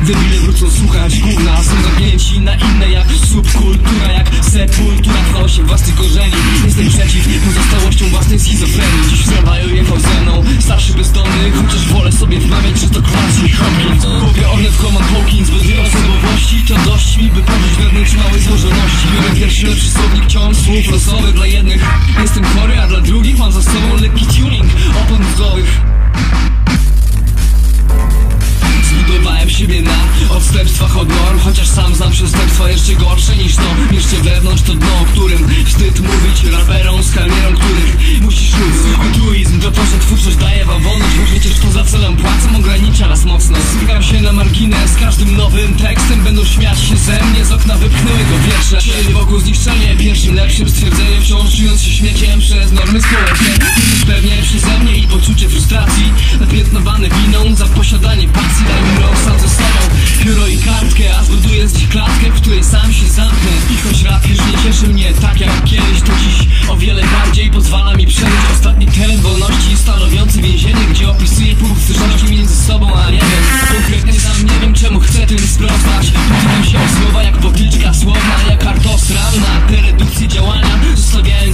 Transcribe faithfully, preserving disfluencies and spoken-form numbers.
Debile wrócą słuchać gówna, są zamknięci na inne jak subkultura, jak sepultura w chaosie własnych korzeni. Jestem przeciw pozostałością własnej schizofrenii. Dziś wzrawają jechał ze mną starszy bezdomny, chociaż wolę sobie wmawiać, że to Clark Hopkins. Głowie Ornette Coleman Hawkins, bez jej osobowości to dość mi, by pożyć wewnątrz małej złożoności. Biorę pierwszy lepszy słownik ciąg słów losowych. Dla jednych jestem chory, a dla drugich mam za sobą lekki tuning opon mózgowych. Zbudowałem siebie na odstępstwach od norm, chociaż sam znam przestępstwa jeszcze gorsze niż to. Jeszcze wewnątrz to dno, o którym wstyd mówić raperom, skalmierom, których musisz lubić. Altruizm to to, że twórczość daje wam wolność, bo przecież poza celem płacą ogranicza nas mocno. Zbieram się na margines, każdym nowym tekstem będą śmiać się ze mnie, z okna wypchnęły go wiersze. Czyli wokół zniszczenie, pierwszym lepszym stwierdzeniem, wciąż czując się śmieciem przez normy społeczne. Pewnie przeze mnie i poczucie frustracji, napiętnowane winą za posiadanie pasji. Daj mi rok sam ze sobą, pióro i kartkę, a zbuduję z nich klatkę, w której sam się zamknę. I choć rap już nie cieszy mnie tak jak kiedyś, to dziś o wiele bardziej pozwala mi przeżyć ostatni teren wolności, stanowiący więzienie, gdzie opisuję punkt styczności między sobą a niebem. Konkretnie sam nie wiem, czemu chcę tym sprostać. Potykam się o słowa jak potyczka słowna, jak kartostran na te redukcje działania, zostawiając